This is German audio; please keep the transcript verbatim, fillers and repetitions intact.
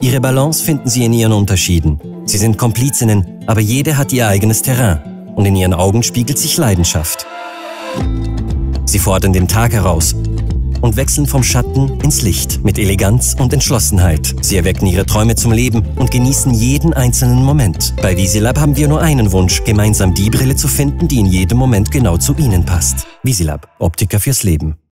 Ihre Balance finden Sie in ihren Unterschieden. Sie sind Komplizinnen, aber jede hat ihr eigenes Terrain. Und in ihren Augen spiegelt sich Leidenschaft. Sie fordern den Tag heraus und wechseln vom Schatten ins Licht mit Eleganz und Entschlossenheit. Sie erwecken ihre Träume zum Leben und genießen jeden einzelnen Moment. Bei Visilab haben wir nur einen Wunsch, gemeinsam die Brille zu finden, die in jedem Moment genau zu Ihnen passt. Visilab, Optiker fürs Leben.